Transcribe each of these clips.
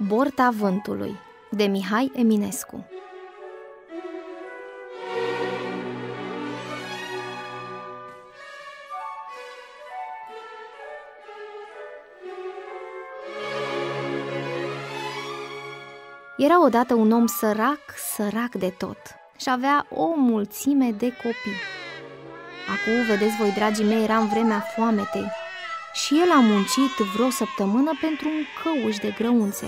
Borta vântului, de Mihai Eminescu. Era odată un om sărac, sărac de tot, și avea o mulțime de copii. Acum, vedeți voi, dragii mei, era în vremea foametei și el a muncit vreo săptămână pentru un căuș de grăunțe.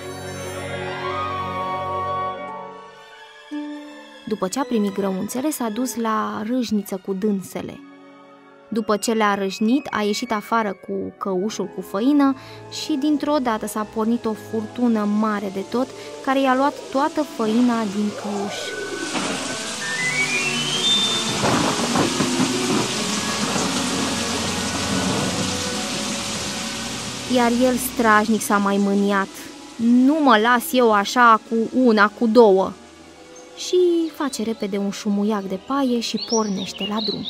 După ce a primit grăunțele, s-a dus la râșniță cu dânsele. După ce le-a râșnit, a ieșit afară cu căușul cu făină și dintr-o dată s-a pornit o furtună mare de tot, care i-a luat toată făina din căuș. Iar el strajnic s-a mai mâniat. Nu mă las eu așa cu una, cu două. Și face repede un șumuiac de paie și pornește la drum.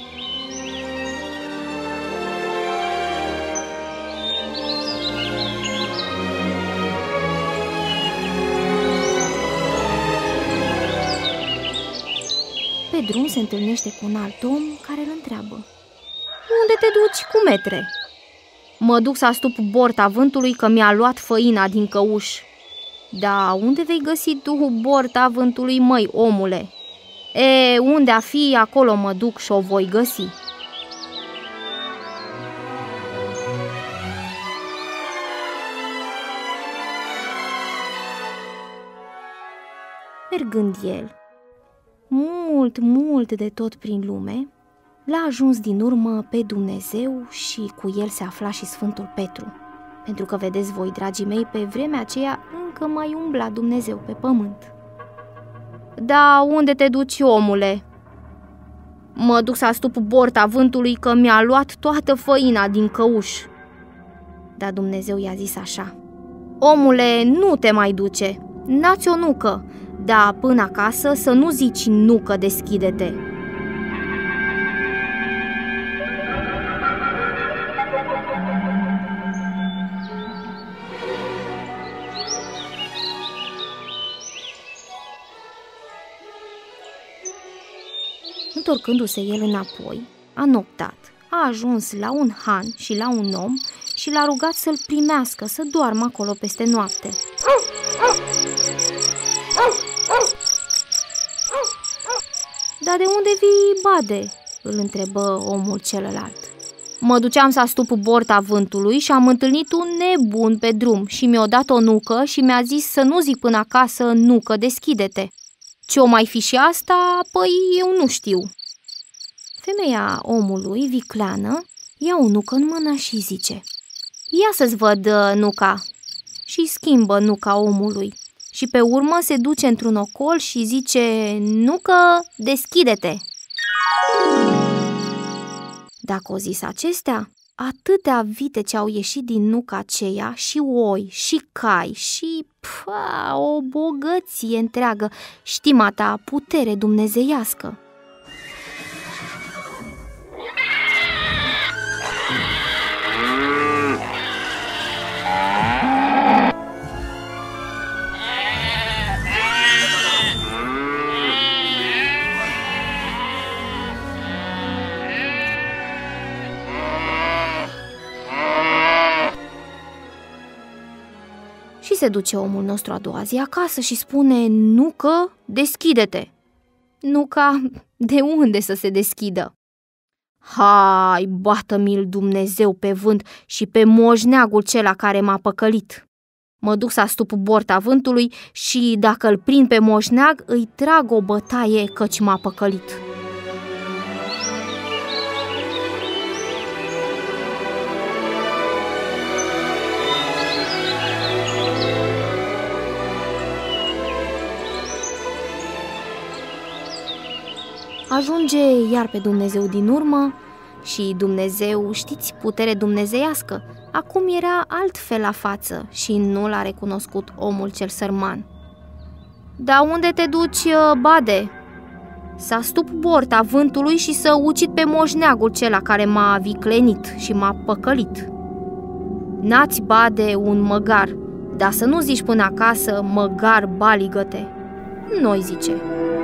Pe drum se întâlnește cu un alt om care îl întreabă: "Unde te duci, cumetre?" "Mă duc să astup borta vântului, că mi-a luat făina din căuș." "Da, unde vei găsi tu borta vântului, măi, omule?" "Unde a fi, acolo mă duc și o voi găsi." Mergând el mult de tot prin lume, l-a ajuns din urmă pe Dumnezeu și cu el se afla și Sfântul Petru. Pentru că, vedeți voi, dragii mei, pe vremea aceea încă mai umbla Dumnezeu pe pământ. "Da, unde te duci, omule?" "Mă duc să astup borta vântului, că mi-a luat toată făina din căuș." Dar Dumnezeu i-a zis așa: "Omule, nu te mai duce, n-ați o nucă, dar până acasă să nu zici nucă, deschide-te." Întorcându-se el înapoi, a noptat, a ajuns la un han și la un om și l-a rugat să-l primească, să doarmă acolo peste noapte. "Dar de unde vii, bade?" îl întrebă omul celălalt. "Mă duceam să astup borta vântului și am întâlnit un nebun pe drum și mi-a dat o nucă și mi-a zis să nu zic până acasă, nucă, deschide-te. Ce-o mai fi și asta, păi eu nu știu." Femeia omului, vicleană, ia o nucă în mână și zice: "Ia să-ți văd nuca." Și schimbă nuca omului și pe urmă se duce într-un ocol și zice: "Nucă, deschide-te." Dacă o zis acestea, atâtea viteci au ieșit din nuca aceea, și oi, și cai, și o bogăție întreagă, stimata putere dumnezeiască. Și se duce omul nostru a doua zi acasă și spune: "Nucă, deschide-te." Nuca, de unde să se deschidă? "Hai, bată-mi-l Dumnezeu pe vânt și pe moșneagul cela care m-a păcălit. Mă duc să astup borta vântului și dacă îl prind pe moșneag, îi trag o bătaie, căci m-a păcălit." Ajunge iar pe Dumnezeu din urmă și Dumnezeu, știți, putere dumnezeiască, acum era altfel la față și nu l-a recunoscut omul cel sărman. "Da unde te duci, bade?" "Să astup borta vântului și să ucid pe moșneagul cela care m-a viclenit și m-a păcălit." "N-ați, bade, un măgar, Dar să nu zici până acasă, măgar baligă-te. Noi zice.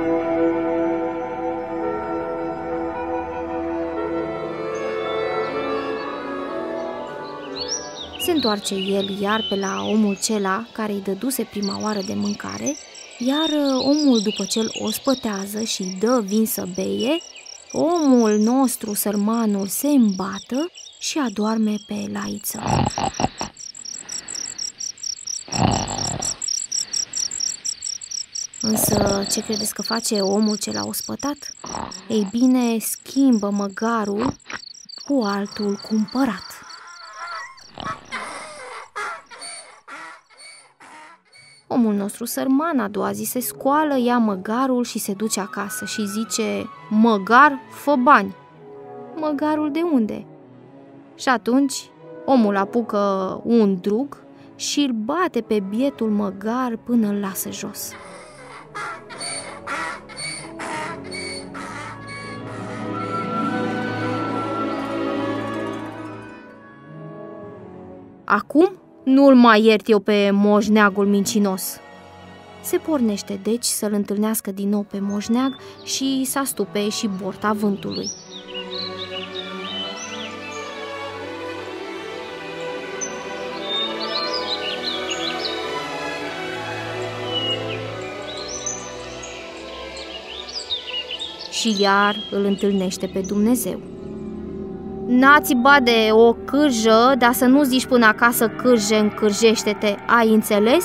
Se întoarce el iar pe la omul cela care îi dăduse prima oară de mâncare, iar omul, după ce îl ospătează și îi dă vin să beie, omul nostru, sărmanul, se îmbată și adorme pe laiță. Însă, ce credeți că face omul ce l-a ospătat? Ei bine, schimbă măgarul cu altul cumpărat. Omul nostru sărman a doua zi se scoală, ia măgarul și se duce acasă și zice: măgar, fă bani. Măgarul de unde? Și atunci omul apucă un drug și îl bate pe bietul măgar până îl lasă jos. Acum nu-l mai iert eu pe moșneagul mincinos. Se pornește deci să-l întâlnească din nou pe moșneag și să astupe și borta vântului. Și iar îl întâlnește pe Dumnezeu. N-ați bade o cârjă, dar să nu zici până acasă cârje, încârjește-te, ai înțeles?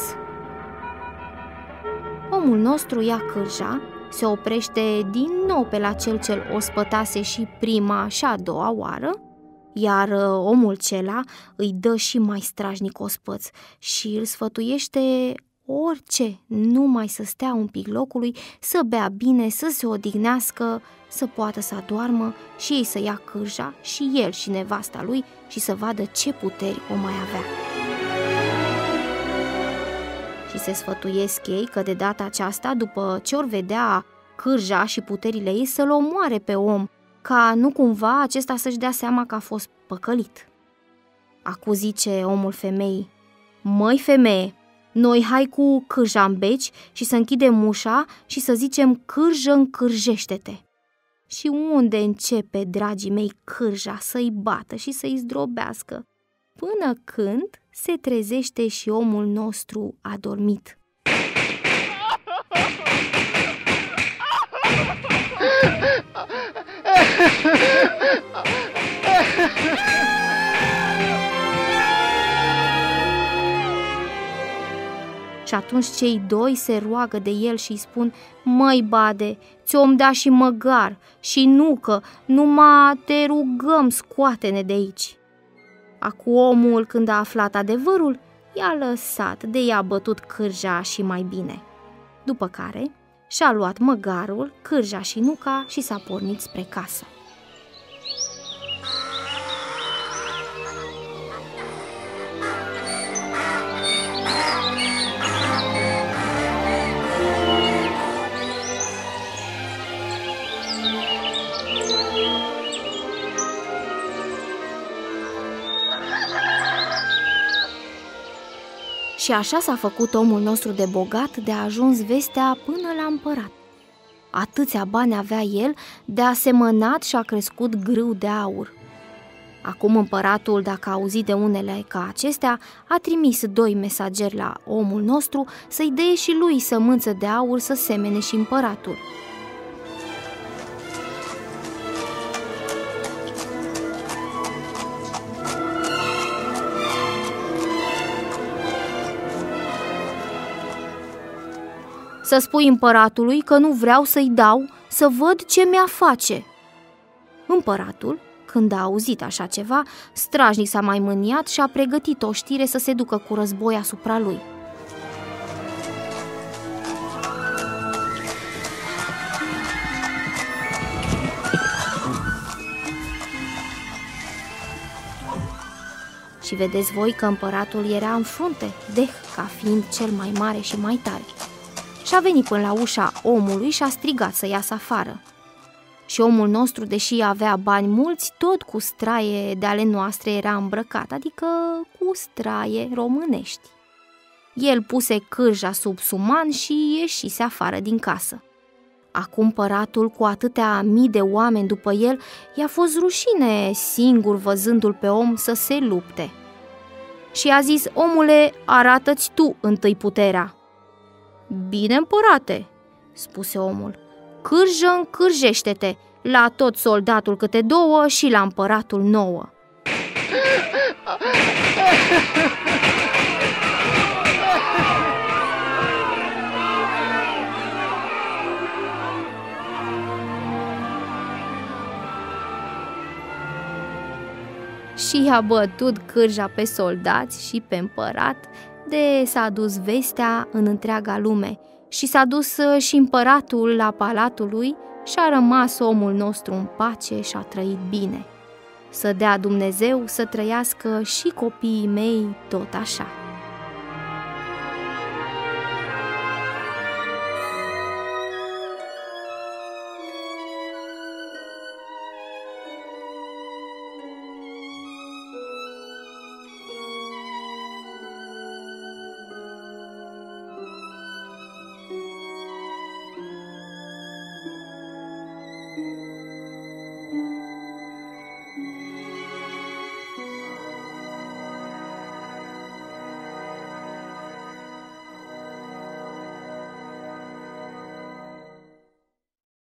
Omul nostru ia cârja, se oprește din nou pe la cel ce-l ospătase și prima și a doua oară, iar omul cela îi dă și mai strașnic ospăț și îl sfătuiește orice, numai să stea un pic locului, să bea bine, să se odihnească, să poată să adoarmă și ei să ia cârja și el și nevasta lui și să vadă ce puteri o mai avea. Și se sfătuiesc ei că de data aceasta, după ce or vedea cârja și puterile ei, să-l omoare pe om, ca nu cumva acesta să-și dea seama că a fost păcălit. Acu zice omul femeii: măi femeie, noi hai cu cârja în beci și să închidem ușa și să zicem: cârjă, încârjește-te. Și unde începe, dragii mei, cârja să-i bată și să-i zdrobească, până când se trezește și omul nostru adormit. Și atunci cei doi se roagă de el și îi spun: măi bade, ți-om da și măgar și nucă, numai te rugăm, scoate-ne de aici. Acu omul, când a aflat adevărul, i-a lăsat, de i-a bătut cârja și mai bine. După care și-a luat măgarul, cârja și nuca și s-a pornit spre casă. Și așa s-a făcut omul nostru de bogat, de a ajuns vestea până la împărat. Atâția bani avea el, de a semănat și a crescut grâu de aur. Acum împăratul, dacă a auzit de unele ca acestea, a trimis 2 mesageri la omul nostru să-i dea și lui sămânță de aur să semene și împăratul. Să spui împăratului că nu vreau să-i dau, să văd ce mi-a face. Împăratul, când a auzit așa ceva, strașnic s-a mai mâniat și a pregătit o știre să se ducă cu război asupra lui. Și vedeți voi că împăratul era în frunte, ca fiind cel mai mare și mai tare. Și a venit până la ușa omului și a strigat să iasă afară. Și omul nostru, deși avea bani mulți, tot cu straie de ale noastre era îmbrăcat, adică cu straie românești. El puse cârja sub suman și ieșise afară din casă. Acum împăratul, cu atâtea mii de oameni după el, i-a fost rușine singur văzându-l pe om să se lupte. Și a zis: omule, arată-ți tu întâi puterea. Bine, împărate, spuse omul, cârjă încârjește-te, la tot soldatul câte 2 și la împăratul 9. Și a bătut cârja pe soldați și pe împărat, de s-a dus vestea în întreaga lume și s-a dus și împăratul la palatul lui și a rămas omul nostru în pace și a trăit bine. Să dea Dumnezeu să trăiască și copiii mei tot așa.